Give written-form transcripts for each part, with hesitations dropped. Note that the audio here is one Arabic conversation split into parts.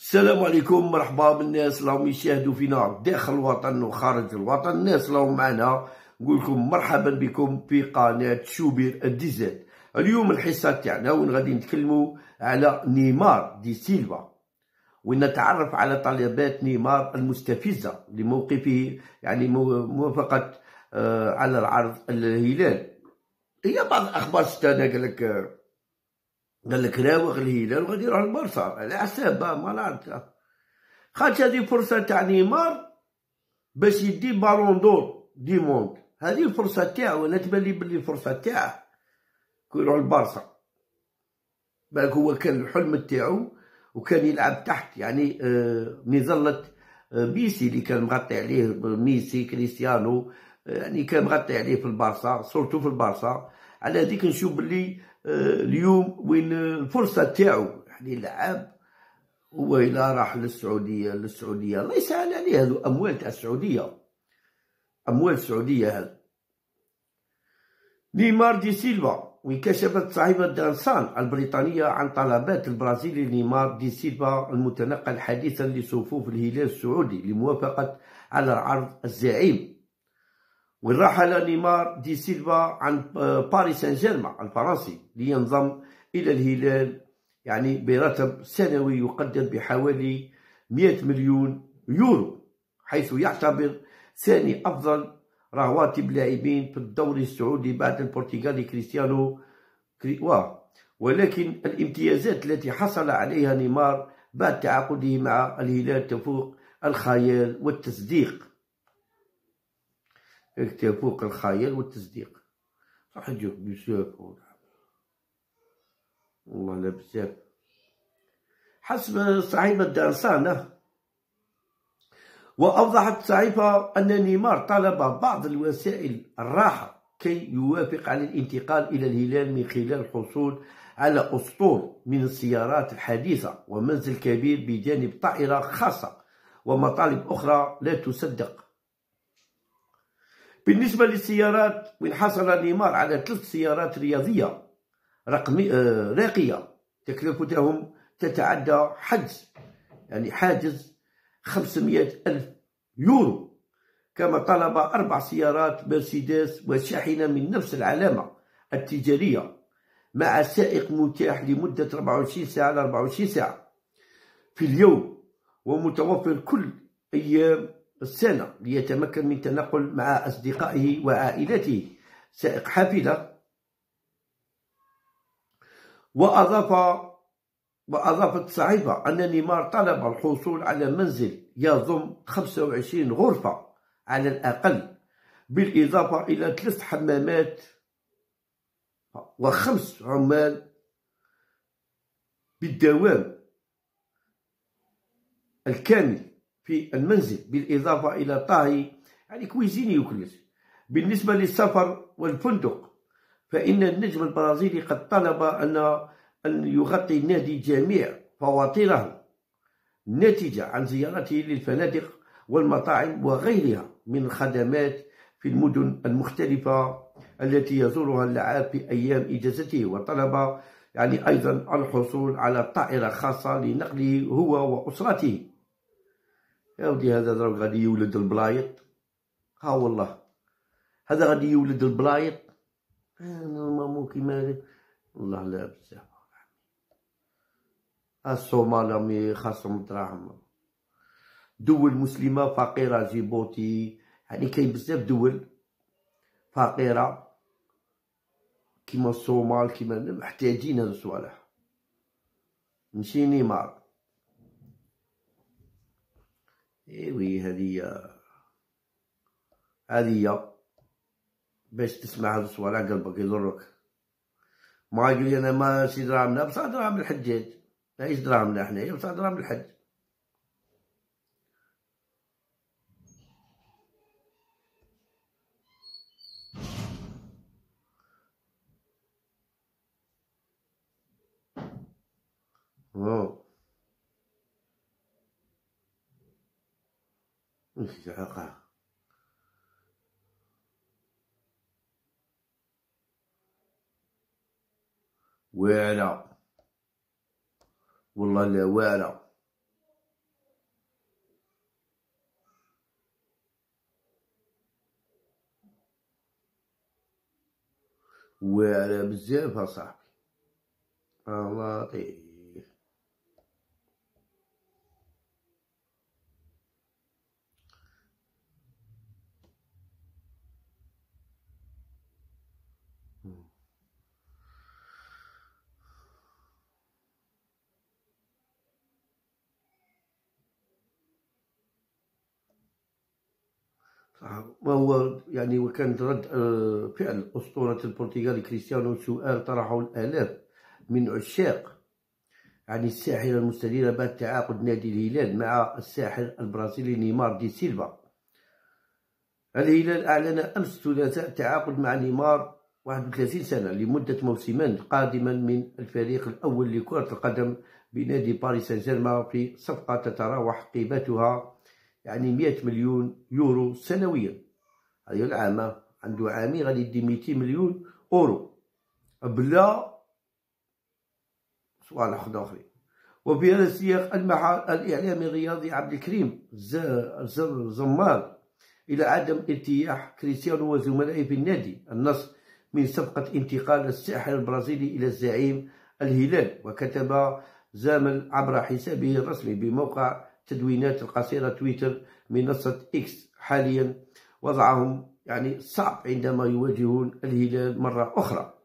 السلام عليكم، مرحبا بالناس اللي راهم يشاهدوا فينا داخل الوطن وخارج الوطن. الناس اللي راهم معنا نقول لكم مرحبا بكم في قناه شوبير الديزاد. اليوم الحصه تاعنا وين غادي نتكلموا على نيمار دي سيلفا، ونتعرف على طلبات نيمار المستفزه لموقفه، يعني موافقه على العرض الهلال. هي بعض الاخبار شتانا قال لك راوغ الهلال وغادي يروح للبرصا على حساب مالارتا. خاطش هذه فرصه تاع نيمار باش يدي بالون دور دي موند، هذه الفرصه تاعو. انا تبان لي بلي الفرصه تاعه كي يروح للبرصا. بالك هو كان الحلم تاعو وكان يلعب تحت يعني مظله ميسي اللي كان مغطي عليه، ميسي كريستيانو يعني كان مغطي عليه في البارسا، صورته في البارسا. على هذيك نشوف بلي اليوم وين الفرصه تاعو يعني لعب. هو إلا راح للسعوديه الله يسهل عليه، هذو اموال تاع السعوديه، اموال السعوديه هذا. نيمار دي سيلفا، وانكشفت صحيفة دانسان البريطانية عن طلبات البرازيلي نيمار دي سيلفا المتنقل حديثا لصفوف الهلال السعودي لموافقة على العرض الزعيم. ورحل نيمار دي سيلفا عن باريس سان جيرمان الفرنسي لينضم إلى الهلال يعني براتب سنوي يقدر بحوالي 100 مليون يورو، حيث يعتبر ثاني أفضل رواتب لاعبين في الدوري السعودي بعد البرتغالي كريستيانو. ولكن الامتيازات التي حصل عليها نيمار بعد تعاقده مع الهلال تفوق الخيال والتصديق. تفوق الخيال والتصديق، صح تجوك بزاف والله، لا بزاف. حسب صحيفة دانسان، وأوضحت الصحيفة أن نيمار طلب بعض الوسائل الراحة كي يوافق على الانتقال إلى الهلال من خلال الحصول على أسطول من السيارات الحديثة ومنزل كبير بجانب طائرة خاصة ومطالب أخرى لا تصدق. بالنسبة للسيارات، وين حصل نيمار على 3 سيارات رياضية راقية تكلفتهم تتعدى حاجز 500 ألف يورو، كما طلب 4 سيارات مرسيدس وشاحنة من نفس العلامة التجارية مع سائق متاح لمدة 24 ساعة ل 24 ساعة في اليوم، ومتوفر كل أيام السنة ليتمكن من التنقل مع أصدقائه وعائلته، سائق حافلة. وأضافت الصحيفة أن نيمار طلب الحصول على منزل يضم 25 غرفة على الأقل، بالإضافة إلى 3 حمامات و5 عمال بالدوام الكامل في المنزل، بالإضافة إلى طاهي يعني كويزيني وكلش. بالنسبة للسفر والفندق، فإن النجم البرازيلي قد طلب أن يغطي النادي جميع فواتيره ناتجة عن زيارته للفنادق والمطاعم وغيرها من الخدمات في المدن المختلفة التي يزورها اللاعب في أيام إجازته. وطلب يعني أيضا الحصول على طائرة خاصة لنقله هو وأسرته. يا ودي هذا غادي يولد البلايط، ها والله هذا غادي يولد البلايط. ممكن والله لا بزاف. الصومال راهم خاصهم دراهم، دول مسلمة فقيرة، جيبوتي يعني كاين بزاف دول فقيرة كيما الصومال، كيما محتاجين هاد الصوالح. ماشي نيمار. ايوي هذه باش تسمع هاد الصوالح قلبك يضرك. ما يقول لي انا ماشي دراهمنا، بصح دراهم الحجاج، ماهيش دراهمنا حنايا، بصح دراهم الحج. ماشي حقها. واعرة والله لا واعرة. واعرة بزاف اصاحبي. الله لطيف. وهو يعني وكانت رد فعل أسطورة البرتغال كريستيانو سؤال طرحه الآلاف من عشاق عن الساحر المستدير بعد تعاقد نادي الهلال مع الساحر البرازيلي نيمار دي سيلفا. الهلال أعلن أمس الثلاثاء التعاقد مع نيمار 31 سنة لمدة موسمين قادما من الفريق الأول لكرة القدم بنادي باريس سان جيرمان في صفقة تتراوح قيمتها يعني 100 مليون يورو سنويا. هذه العامة عنده عامي غادي يدي 200 مليون أورو بلا صوالح أخرين. وفي هذا السياق ألمح الإعلامي الرياضي عبد الكريم زمار إلى عدم ارتياح كريستيانو وزملائه في النادي النصر من صفقة انتقال الساحر البرازيلي إلى الزعيم الهلال. وكتب زامل عبر حسابه الرسمي بموقع تدوينات القصيرة تويتر منصة إكس حاليا وضعهم يعني صعب عندما يواجهون الهلال مرة أخرى.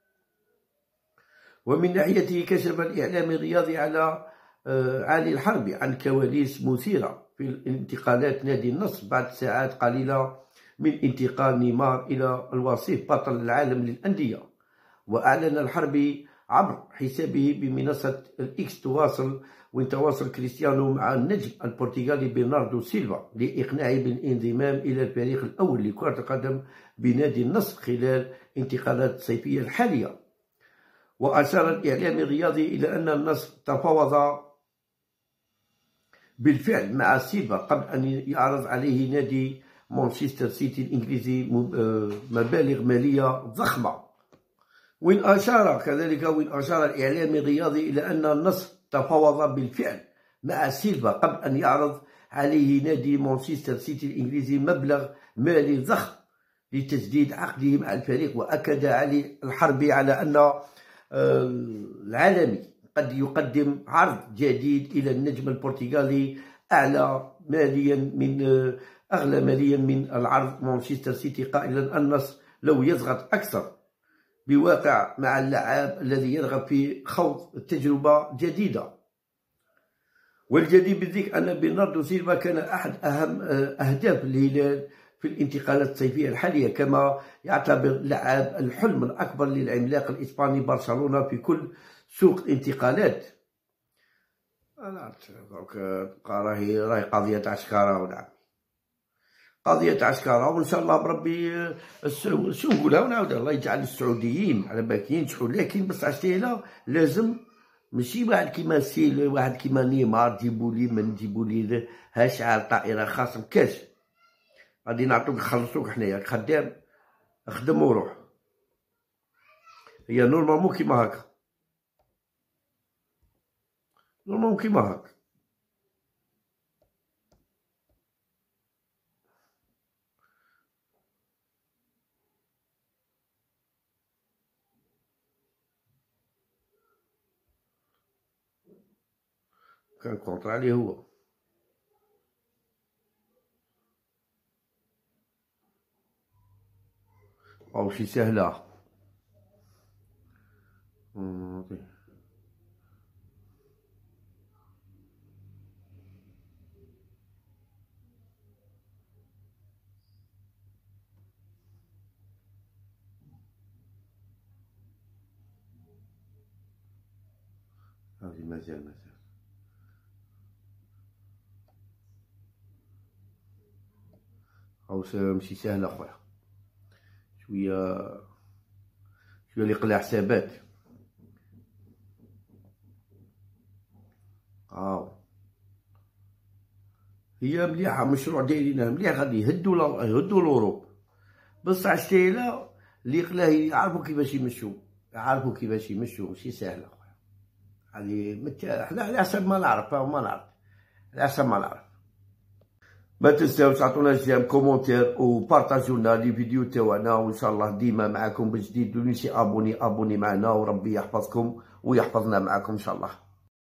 ومن ناحيته كشف الإعلام الرياضي على علي الحربي عن كواليس مثيرة في انتقالات نادي النصر بعد ساعات قليلة من انتقال نيمار إلى الوصيف بطل العالم للأندية. وأعلن الحربي عبر حسابه بمنصة الإكس تواصل كريستيانو مع النجم البرتغالي برناردو سيلفا لإقناعه بالانضمام إلى الفريق الأول لكرة القدم بنادي النصر خلال انتقالات الصيفية الحالية. وأشار الإعلام الرياضي إلى أن النصر تفاوض بالفعل مع سيلفا قبل أن يعرض عليه نادي مانشستر سيتي الإنجليزي مبالغ مالية ضخمة. وإن أشار الإعلامي الرياضي إلى أن النصر تفاوض بالفعل مع سيلفا قبل أن يعرض عليه نادي مانشستر سيتي الإنجليزي مبلغ مالي ضخم لتجديد عقده مع الفريق. وأكد علي الحربي على أن العالمي قد يقدم عرض جديد إلى النجم البرتغالي أغلى ماليا من العرض مانشستر سيتي، قائلا النصر لو يضغط أكثر بواقع مع اللاعب الذي يرغب في خوض تجربة جديدة. والجدير بالذكر أن برناردو سيلفا كان أحد أهم أهداف الهلال في الانتقالات الصيفية الحالية، كما يعتبر لاعب الحلم الأكبر للعملاق الإسباني برشلونة في كل سوق الانتقالات. راهي قضية عشكرة ونعم قضية عشكرة، وإن شاء الله بربي شو نقولها ونعاود الله يجعل السعوديين على بالك ينجحوا. لكن بس عشتيلا لازم ماشي واحد كيما واحد كيما نيمار جيبولي هاشعل طائرة خاصة مكاش غادي نعطوك نخلصوك حنايا خدام خدم وروح. هي نورمالمون كيما هاكا كان كونطرا عليه هو. أو شي سهلة. هذه مازال أو ماشي سهلة خويا، شوية اللي يقلع حسابات. هي مليحة مشروع دايرينه مليح، غادي يهدو الأوروب، بصح عشتيلا اللي يقلاه يعرفو كيفاش يمشو ماشي ساهلة خويا. هادي حنا على حسب ما نعرف على حسب ما نعرف. ما تنساوش عطونا جيم كومونتير وبارطاجيو لنا لي فيديو تاعنا، وان شاء الله ديما معاكم بجديد. ونسي ابوني معنا، وربي يحفظكم ويحفظنا معاكم ان شاء الله.